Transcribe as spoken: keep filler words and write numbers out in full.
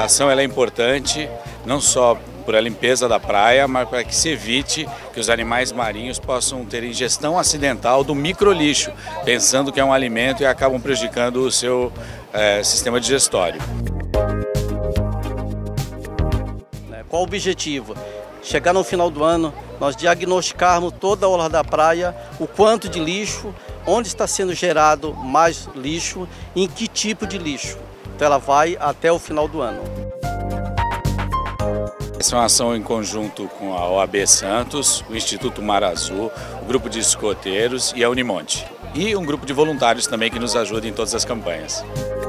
ação ela é importante não só para a limpeza da praia, mas para que se evite que os animais marinhos possam ter ingestão acidental do microlixo, pensando que é um alimento e acabam prejudicando o seu é, sistema digestório. Qual o objetivo? Chegar no final do ano, nós diagnosticarmos toda a orla da praia, o quanto de lixo, onde está sendo gerado mais lixo, em que tipo de lixo. Então ela vai até o final do ano. Essa é uma ação em conjunto com a O A B Santos, o Instituto Mar Azul, o grupo de escoteiros e a Unimonte. E um grupo de voluntários também que nos ajuda em todas as campanhas.